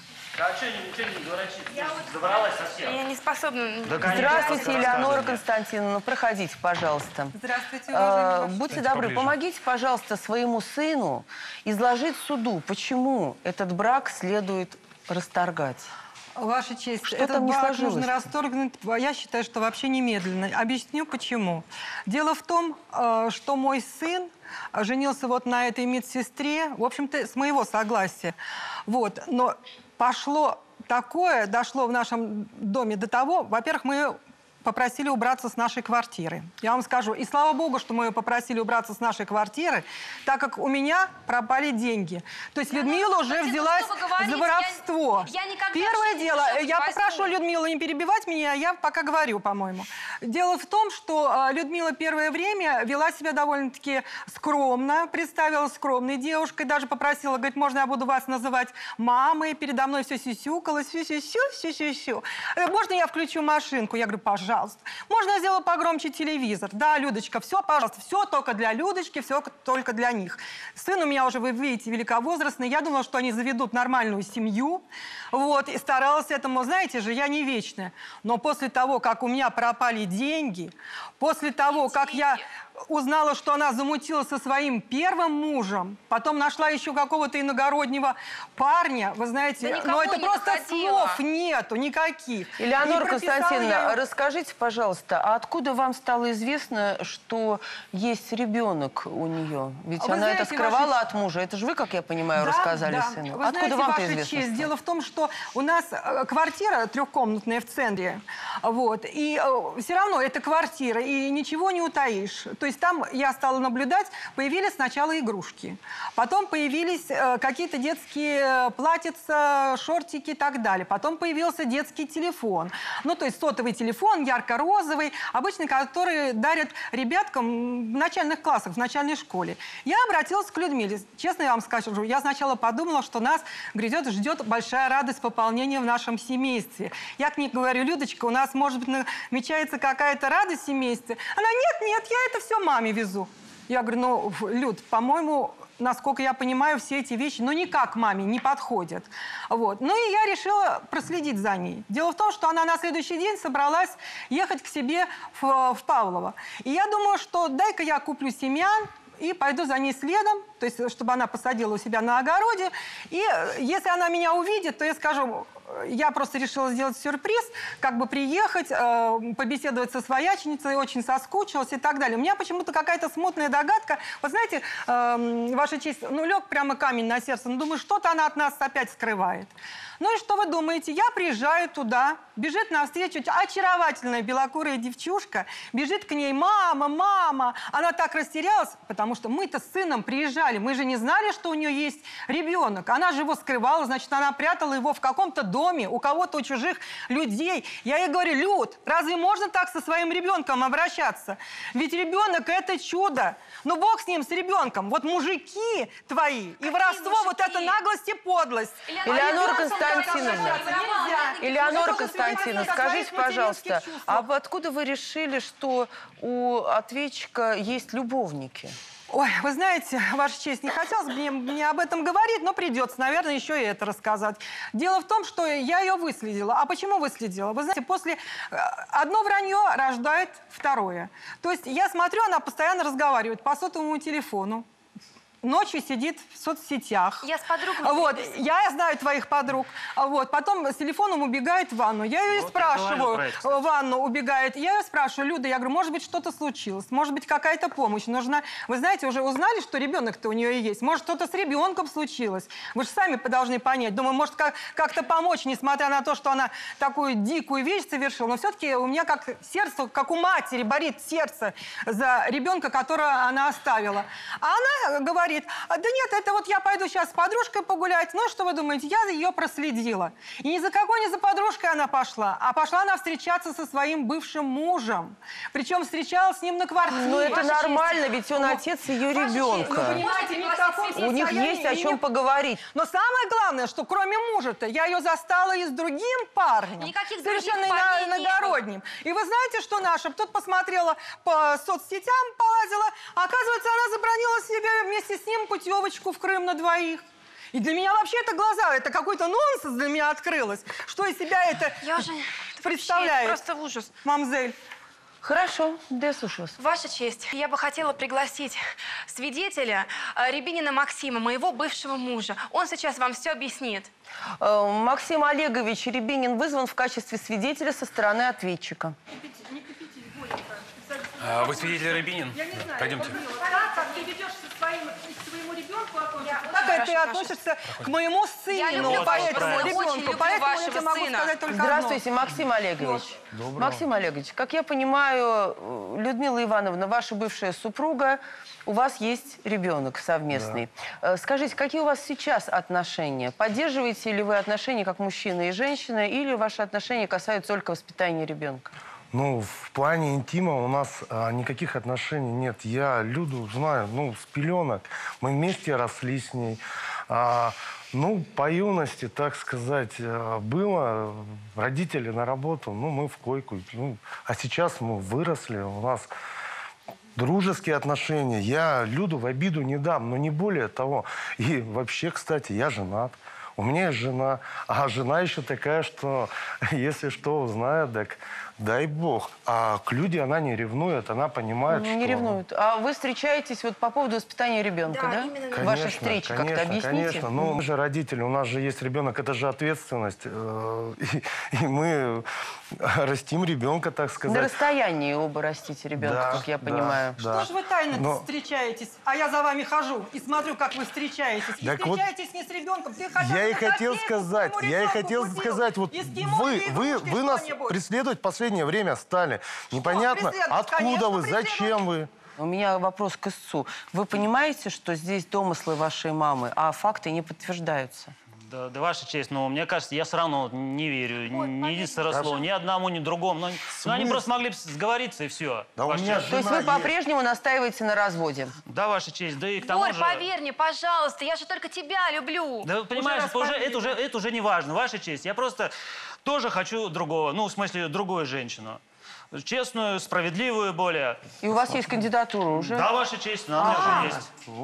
А что, ничего не говорите? Забралась совсем. Я не способна. Да, конечно, Здравствуйте, рассказывай Элеонора мне. Константиновна. Проходите, пожалуйста. Здравствуйте, Э, уважаемый ваш Будьте Давайте добры, поближе. помогите, пожалуйста, своему сыну изложить суду, почему этот брак следует расторгать. Ваша честь, Что этот там не брак сложилось-то? нужно расторгнуть, я считаю, что вообще немедленно. Объясню, почему. Дело в том, э, что мой сын женился вот на этой медсестре, в общем-то, с моего согласия. Вот. Но пошло такое, дошло в нашем доме до того, во-первых, мы попросили убраться с нашей квартиры. Я вам скажу, и слава богу, что мы попросили убраться с нашей квартиры, так как у меня пропали деньги. То есть Людмила уже Татьяна, взялась что вы говорите? за воровство. Я- я никогда в Первое жизни дело, ничего не я возьму. попрошу Людмилу не перебивать меня, я пока говорю, по-моему. Дело в том, что э, Людмила первое время вела себя довольно-таки скромно, представилась скромной девушкой, даже попросила, говорит, можно я буду вас называть мамой, передо мной все сюсюкалось, сю-сю-сю, сю-сю-сю. Э, Можно я включу машинку? Я говорю, пожалуйста. Можно я сделаю погромче телевизор? Да, Людочка, все, пожалуйста, все только для Людочки, все только для них. Сын у меня уже, вы видите, великовозрастный, я думала, что они заведут нормальную семью, вот, и старалась этому, знаете же, я не вечная. Но после того, как у меня пропали деньги, после того, как я узнала, что она замутила со своим первым мужем, потом нашла еще какого-то иногороднего парня, вы знаете, Да но никого это не просто находила. слов нету никаких. Элеонора И прописала Константиновна, я её- расскажите, пожалуйста, а откуда вам стало известно, что есть ребенок у нее? Ведь Вы она знаете, это скрывала ваша- от мужа. Это же вы, как я понимаю, Да, рассказали да. сыну. Вы Откуда знаете, вам-то ваша известно? честь, стало? дело в том, что у нас э, квартира трехкомнатная в центре, вот, и все равно это квартира, и ничего не утаишь. То есть там я стала наблюдать, появились сначала игрушки, потом появились э, какие-то детские платьица, шортики и так далее, потом появился детский телефон, ну, то есть сотовый телефон, ярко-розовый, обычный, который дарят ребяткам в начальных классах, в начальной школе. Я обратилась к Людмиле. Честно я вам скажу, я сначала подумала, что нас грядет, ждет большая радость пополнения в нашем семействе. Я к ней говорю, Людочка, у нас, может быть, намечается какая-то радость в семействе? Она, нет, нет, я это все маме везу. Я говорю, ну, Люд, по-моему, насколько я понимаю, все эти вещи, ну, никак маме не подходят. Вот. Ну, и я решила проследить за ней. Дело в том, что она на следующий день собралась ехать к себе в, в Павлово. И я думаю, что дай-ка я куплю семян и пойду за ней следом. то есть чтобы она посадила у себя на огороде. И если она меня увидит, то я скажу, я просто решила сделать сюрприз, как бы приехать, э, побеседовать со свояченицей, очень соскучилась и так далее. У меня почему-то какая-то смутная догадка. Вы знаете, э, Ваша честь, ну лег прямо камень на сердце, ну думаю, что-то она от нас опять скрывает. Ну и что вы думаете? Я приезжаю туда, бежит навстречу очаровательная белокурая девчушка, бежит к ней: мама, мама. Она так растерялась, потому что мы-то с сыном приезжали, мы же не знали, что у нее есть ребенок. Она же его скрывала, значит, она прятала его в каком-то доме, у кого-то, у чужих людей. Я ей говорю: Люд, разве можно так со своим ребенком обращаться? Ведь ребенок – это чудо. Ну, бог с ним, с ребенком. Вот мужики твои и воровство, вот это наглость и подлость. Элеонора Константиновна, Элеонора Константиновна, скажите, пожалуйста, а откуда вы решили, что у ответчика есть любовники? Ой, вы знаете, Ваша честь, не хотелось бы мне, мне об этом говорить, но придется, наверное, еще и это рассказать. Дело в том, что я ее выследила. А почему выследила? Вы знаете, после... Одно вранье рождает второе. То есть я смотрю, она постоянно разговаривает по сотовому телефону. Ночью сидит в соцсетях. Я с подругами. Вот, я знаю твоих подруг. Вот, потом с телефоном убегает в ванну. Я ее вот спрашиваю, в ванну убегает. Я ее спрашиваю: Люда, я говорю, может быть, что-то случилось, может быть, какая-то помощь нужна. Вы знаете, уже узнали, что ребенок-то у нее есть? Может, что-то с ребенком случилось? Вы же сами должны понять. Думаю, может, как- как-то помочь, несмотря на то, что она такую дикую вещь совершила. Но все-таки у меня как сердце, как у матери, болит сердце за ребенка, которого она оставила. А она говорит: да нет, это вот я пойду сейчас с подружкой погулять. Ну, что вы думаете, я ее проследила. И ни за какой, ни за подружкой она пошла, а пошла она встречаться со своим бывшим мужем. Причем встречалась с ним на квартире. Ну, это Ваша нормально, честь. ведь он отец ее Ваша честь, ребенка. вы понимаете, ни в каком У них состоянии есть о и чем не- поговорить. Но самое главное, что кроме мужа-то я ее застала и с другим парнем. Никаких совершенно других парней ино- не иногородним. И вы знаете, что наша? Тут посмотрела по соцсетям, полазила. Оказывается, она забронила себе вместе с ним путевочку в Крым на двоих. И для меня вообще это глаза, это какой-то нонсенс для меня открылось. Что из себя это Я уже... представляет? Просто ужас. Мамзель. Хорошо, да я слушаю вас. Ваша честь, я бы хотела пригласить свидетеля э, Рябинина Максима, моего бывшего мужа. Он сейчас вам все объяснит. Э, Максим Олегович Рябинин вызван в качестве свидетеля со стороны ответчика. А, вы свидетель Рябинин? Я не знаю, Пойдемте. так, как ты ведешь со своим, к своему ребенку, Я- так Хорошо, ты хорошо. относишься к моему сыну, Я люблю поэтому вашего сына, очень ребенку. люблю Поэтому я вашего тебе могу сына. сказать только Здравствуйте, Максим Олегович. Максим Олегович, как я понимаю, Людмила Ивановна, ваша бывшая супруга, у вас есть ребенок совместный. Э, Скажите, какие у вас сейчас отношения? Поддерживаете ли вы отношения как мужчина и женщина, или ваши отношения касаются только воспитания ребенка? Ну, в плане интима у нас а, никаких отношений нет. Я Люду знаю, ну, с пеленок. Мы вместе росли с ней. А, ну, по юности, так сказать, а, было. Родители на работу, ну, мы в койку. Ну, а сейчас мы выросли, у нас дружеские отношения. Я Люду в обиду не дам, но не более того. И вообще, кстати, я женат. У меня есть жена, а жена еще такая, что если что узнает, так дай бог. А к Люде она не ревнует, она понимает, Не что... ревнуют. А вы встречаетесь вот по поводу воспитания ребенка, да? Конечно, Ваши встречи как-то конечно, объясните? Конечно, ну, мы же родители, у нас же есть ребенок, это же ответственность. э, И, и мы растим ребенка, так На сказать. расстоянии оба растите ребенка, Да, как я да, понимаю. да. Что ж вы тайно Но- встречаетесь, а я за вами хожу и смотрю, как вы встречаетесь. И Так вот, встречаетесь не с ребенком. Ты хотя бы Я и на хотел котлету сказать, своему я и ребенку хотел купил. сказать, вот Эскимо вы, или вы, игрушки вы нас что-нибудь? преследовать в последнее время стали. Непонятно, преследовать? откуда Конечно, вы, преследовать. зачем вы. У меня вопрос к истцу. Вы понимаете, что здесь домыслы вашей мамы, а факты не подтверждаются? Да, да, Ваша честь, но мне кажется, я все равно не верю ни единственного слова, ни одному, ни другому. Но, ну, они просто могли бы сговориться, и все. Да у меня То есть вы по-прежнему настаиваете на разводе? Да, Ваша честь, да и к тому Борь, же... поверь мне, пожалуйста, я же только тебя люблю. Да вы понимаете, это уже, это, уже, это уже не важно, Ваша честь. Я просто тоже хочу другого, ну, в смысле, другую женщину. Честную, справедливую более. И у вас есть кандидатура уже? Да, Ваша честь, она у меня уже есть.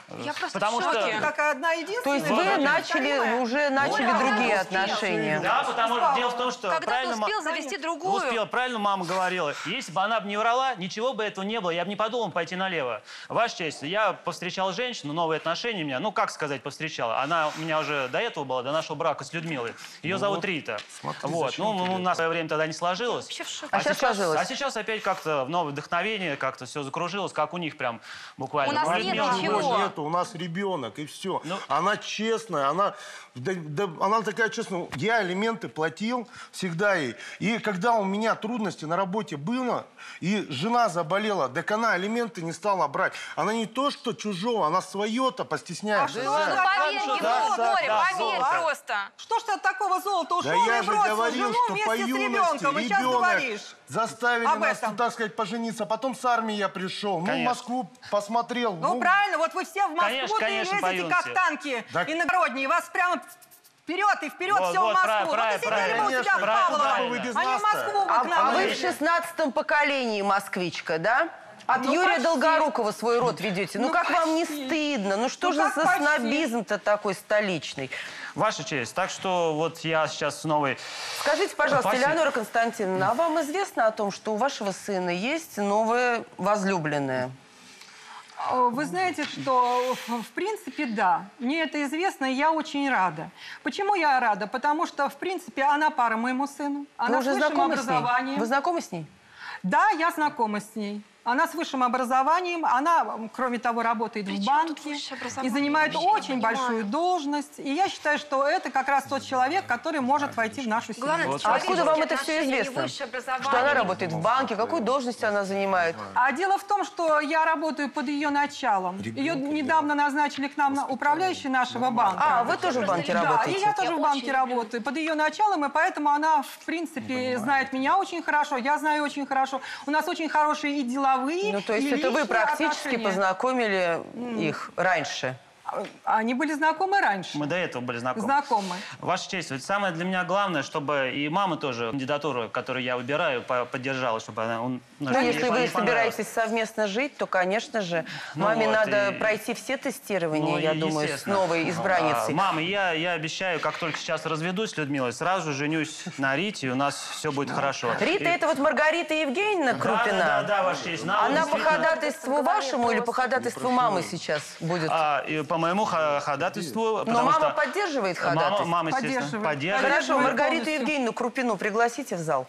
Я просто Потому в шоке. что... Как одна единственная. То есть вы начали, уже начали Да, другие да, отношения? Да, потому что дело в том, что... Когда ты правильно ма- успел завести другую? Успел, правильно мама говорила. Если бы она бы не врала, ничего бы этого не было. Я бы не подумал пойти налево. Ваша честь, я повстречал женщину, новые отношения у меня. Ну, как сказать, повстречала? Она у меня уже до этого была, до нашего брака с Людмилой. Ее Ну зовут вот, Рита. смотри, вот. зачем Ну, тебе у нас в свое время тогда не сложилось. Вообще в шоке. А сейчас сложилось? А сейчас опять как-то в новое вдохновение, как-то все закружилось, как у них прям буквально. У нас Ну, нет Людмила- ничего. Ничего нету, у нас ребенок, и все. Ну- Она честная, она, да- да- она такая честная. Я алименты платил всегда ей. И когда у меня трудности на работе было, и жена заболела, так она алименты не стала брать. Она не то, что чужого, она свое-то постесняется. А что взять. она- Ну, поверь ему, Да, да, Боря, да, поверь золото. просто. Что ж ты от такого золота ушел Да я и же бросил говорил, жену что по вместе с юности ребенком. И сейчас ребенок говоришь. заставили об нас, этом. так сказать, пожениться. Потом с армии я пришел. Ну, в Конечно. Москву посмотрел. Ну, правильно, вот вы все в Москву Конечно, конечно, лезете, поюнте. как танки Так- иногородние. Вас прямо вперед и вперед Вот, все вот, в Москву. правильно, вот и сидели правильно, бы у себя в конечно, Павлово, правильно. Вы без а не в нас-то. Москву бы А, к нам. а вы лезли. в шестнадцатом поколении москвичка, да? От Ну, Юрия почти. Долгорукова свой род ведете. Ну, Ну, как вам не почти. стыдно? Ну что Ну, же как за почти? снобизм-то такой столичный? Ваша честь. Так что вот я сейчас с новой... Скажите, пожалуйста, Спасибо. Элеонора Константиновна, а вам известно о том, что у вашего сына есть новая возлюбленная? Вы знаете, что в в принципе да. Мне это известно, и я очень рада. Почему я рада? Потому что, в принципе, она пара моему сыну. Она Вы уже с высшим знакомы с ней? образованием. Вы знакомы с ней? Да, я знакома с ней. Она с высшим образованием, она, м, кроме того, работает в банке и занимает Вообще не очень понимаю. большую должность. И я считаю, что это как раз тот человек, который может войти в нашу семью. Главное, Вот. это А откуда вам это все отношения, не известно? высшее образование. Что она работает в банке? Какую должность она занимает? А дело в том, что я работаю под ее началом. Ее недавно назначили к нам на управляющей нашего банка. А, вы тоже в банке Да, работаете? и я тоже Я в банке очень работаю. Под ее началом, и поэтому она, в принципе, знает меня очень хорошо, я знаю очень хорошо. У нас очень хорошие и деловые, Ну, то есть и это вы личные практически отношения. познакомили их раньше? Они были знакомы раньше. Мы до этого были знакомы. Знакомы. Ваша честь, вот самое для меня главное, чтобы и мама тоже кандидатуру, которую я выбираю, по- поддержала, чтобы она... он- Ну, ей если по- вы ей понравилось. собираетесь совместно жить, то, конечно же, Ну маме вот, надо и- пройти все тестирования, Ну, я и думаю, с естественно. новой избранницей. А, мама, я, я обещаю, как только сейчас разведусь с Людмилой, сразу женюсь на Рите, и у нас все будет хорошо. Рита, И- это вот Маргарита Евгеньевна Крупина? Да, да, да, Ваша честь. Она, Она по действительно- ходатайству вашему или по ходатайству мамы сейчас будет? А, и по моему ха- ходатайству, Но потому мама что... поддерживает Мама, ходатайство? мама, естественно, Поддерживает. поддерживает. Хорошо, Поддерживает Маргариту полностью. Евгеньевну Крупину пригласите в зал.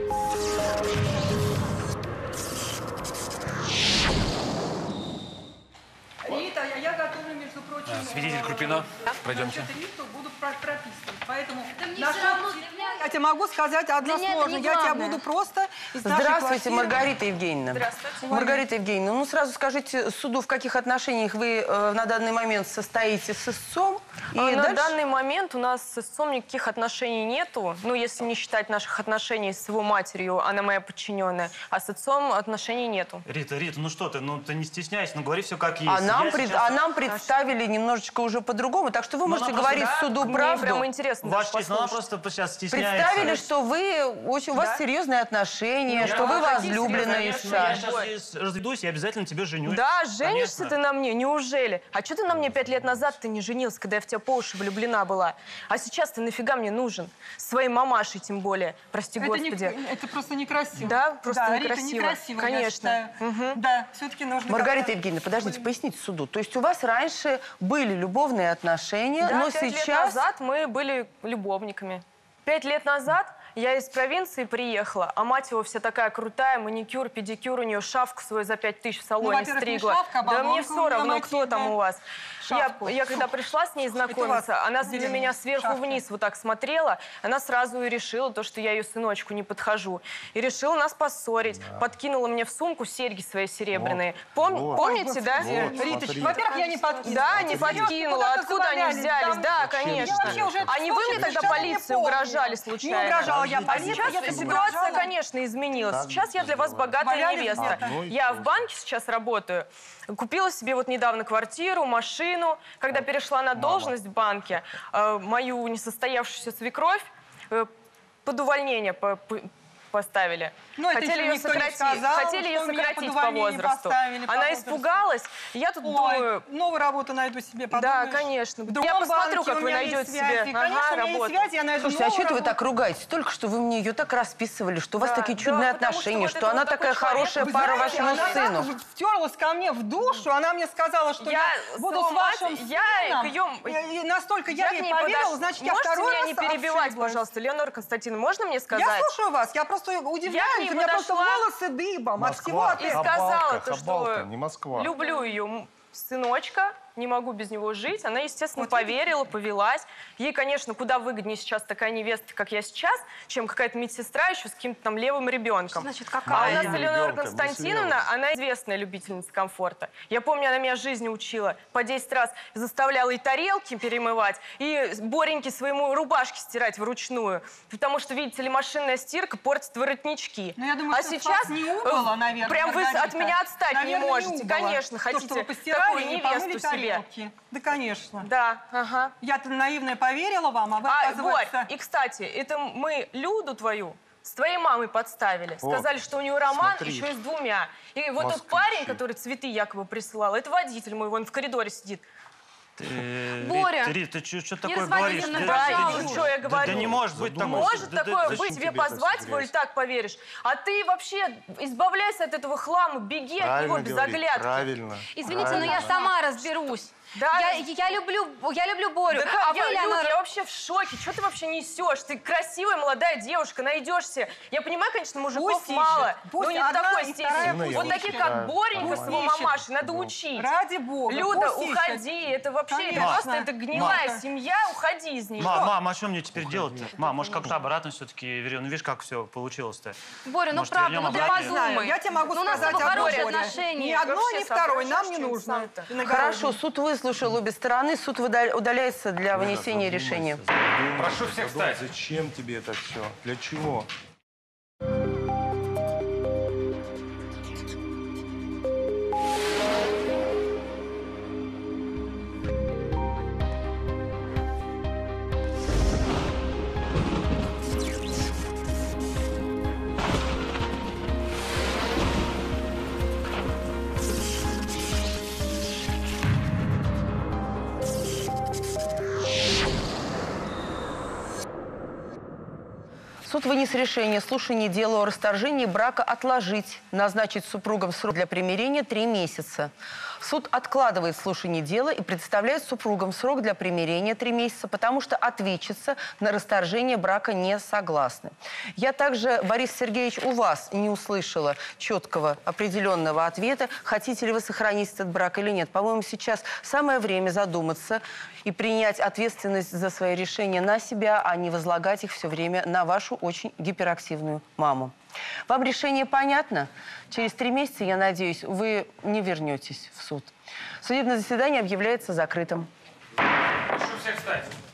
Рита, я, я готова, между прочим... Свидетель э, Крупина, пройдемте. значит, Риту буду про- прописывать. Поэтому мне насчет всё равно, тебя для меня- я тебе могу сказать односложно. меня это не Я тебя главное. буду просто из нашей Здравствуйте, квартиры- Маргарита Евгеньевна. Здравствуйте. Маргарита Евгеньевна, ну сразу скажите суду, в каких отношениях вы э, на данный момент состоите с истцом? И А, На дальше- данный момент у нас с истцом никаких отношений нету. Ну, если не считать наших отношений с его матерью, она моя подчиненная. А с отцом отношений нету. Рита, Рита, ну что ты, ну ты не стесняйся, ну говори все как есть. А нам, Я пред- сейчас- а нам представили немножечко уже по-другому, так что вы Ну, можете она просто- говорить да, суду Мне правду. прямо интересно даже Ваша честь, ну она послушать. просто сейчас стесняется. Представили, что вы очень, у вас Да? серьезные отношения, Я- что вы Хотите, возлюбленные. конечно, Саш. Я сейчас разведусь, я обязательно тебе женюсь. Да, женишься Конечно. ты на мне, неужели? А что ты на мне пять лет назад ты не женился, когда я в тебя по уши влюблена была? А сейчас ты нафига мне нужен? Своей мамашей тем более, прости Это, не- господи. это просто некрасиво. Да, просто да, некрасиво. Рита, некрасиво, Конечно. я считаю. Да, все-таки нужно... Маргарита как-то- Евгеньевна, подождите, поясните суду. То есть у вас раньше были любовные отношения, Да, но пять лет сейчас... назад мы были любовниками. Пять лет назад я из провинции приехала, а мать его вся такая крутая, маникюр, педикюр, у нее шавку свою за пять тысяч в салоне во-первых, не стригла. шавка, а да мне бабонка у все неё равно, на кто там тебе. у вас. Я, Шавку. я когда пришла с ней знакомиться, вас она на отделение меня сверху шавки. вниз вот так смотрела, она сразу и решила, то, что я ее сыночку не подхожу. И решила нас поссорить. Подкинула мне в сумку серьги свои серебряные. Пом- вот. Помните, да? Вот, Риточка, смотри. во-первых, я не подкинула. Да, не подкинула. Куда-то Откуда они завалялись, взялись? там. Да, Я конечно. вообще уже А не вы мне случай тогда совершенно не полиции помню. угрожали случайно? Не угрожала я А полиции. сейчас я эта не ситуация, угрожала. конечно, изменилась. Сейчас я для вас богатая Валялись невеста. где-то. Я в банке сейчас работаю. Купила себе вот недавно квартиру, машину. Когда перешла на должность в банке, э, мою несостоявшуюся свекровь э, под увольнение по- по- поставили. Ну, это хотели еще ее никто не сократить, сказал, хотели что ее меня сократить под по увольнение возрасту. поставили по Она возрасту. испугалась. Я тут Ой, думаю... новую работу найду себе, Да, подумаешь. конечно. В другом Я посмотрю, банке как у вы меня есть найдете связи. себе Конечно, ага, у меня есть работу. связи, я найду Слушайте, а новую что вы так работу. ругаетесь? Только что вы мне ее так расписывали, что у вас Да, такие да, чудные потому что отношения, вот что, это она вот такой такая человек. хорошая Вы пара знаете, вашему она сыну. так втерлась ко мне в душу, она мне сказала, что я, Я буду с с вашим мать- я сыном. к её- И, и настолько я, к ей ней поверила, подош- значит, я Можете второй меня раз не перебивать, ошиблась. пожалуйста, Леонора Константиновна, можно мне сказать? Я слушаю вас, я просто Я к удивляюсь, ней у меня просто подошла. волосы дыбом от всего Москва. от И этого. сказала, то, Хабалка, что не Москва. люблю ее сыночка, не могу без него жить. Она, естественно, Вот поверила, повелась. Ей, конечно, куда выгоднее сейчас такая невестка, как я сейчас, чем какая-то медсестра еще с каким-то там левым ребенком. Значит, А у какая? нас Моим Элеонора ребенком, не с Константиновна, левым. она известная любительница комфорта. Я помню, она меня жизни учила. По десять раз заставляла и тарелки перемывать, и Бореньке своему рубашки стирать вручную. Потому что, видите ли, машинная стирка портит воротнички. Ну, я думаю, а что сейчас вас не убыло, э, наверное, прям вы Маргарита. от меня отстать Наверное, не можете. убыло. Конечно, То, хотите что вы постирали такую и помыли невесту себе. тарелки. Да, конечно. Да, ага. Я-то наивная поверила вам, а вы, А, оказывается... Борь, и, кстати, это мы Люду твою с твоей мамой подставили. О, Сказали, что у нее роман смотри. еще и с двумя. И вот Москвичи. тот парень, который цветы якобы присылал, это водитель мой, вон в коридоре сидит. Ты, Боря, Рит, ты что не такое разводи говоришь? со мной, Да- Да, пожалуйста. и что я да- говорю? Да не может быть такого. Может Да- да- такое зачем быть, тебе тебе это позвать всё его, или грязь? так поверишь. А ты вообще избавляйся от этого хлама, беги от него Правильно без говорит, оглядки. правильно. Извините, но я сама разберусь. Да. Я, я, люблю, я люблю Борю. Да как, а вы, я, Люд, Леонора... я вообще в шоке. Что ты вообще несешь? Ты красивая молодая девушка, найдешься. Я понимаю, конечно, мужиков Пусть ищет. мало, Пусть но не в одна такой и вторая степени. пусть Вот ищет. таких, Да, как Боренька да. с его Пусть мамашей, надо учить. Ради бога, Люда, пусть ищет. уходи. Это вообще это Конечно. просто это гнилая Мам. семья. Уходи из нее. Мам, мам, а что мне теперь делать-то? Мам, может, как-то обратно все-таки верю. Ну, видишь, как все получилось-то. Боря, ну Может, правда, вернем ну ты обратно? подумай. Я тебе могу Ну, у нас с сказать тобой одно, хорошие Боря. отношения. Ни одно, Вообще ни второй нам соображаешь, не что нужно. сам-то. Иногородний. Хорошо, суд выслушал обе стороны, суд выда- удаляется для вынесения решения. Прошу всех Подумай, встать. Зачем тебе это все? Для чего? Суд вынес решение слушания дела о расторжении брака отложить, назначить супругам срок для примирения три месяца. Суд откладывает слушание дела и представляет супругам срок для примирения три месяца, потому что ответчица на расторжение брака не согласны. Я также, Борис Сергеевич, у вас не услышала четкого определенного ответа, хотите ли вы сохранить этот брак или нет. По-моему, сейчас самое время задуматься и принять ответственность за свои решения на себя, а не возлагать их все время на вашу очень гиперактивную маму. Вам решение понятно? Через три месяца, я надеюсь, вы не вернетесь в суд. Судебное заседание объявляется закрытым. Прошу всех встать.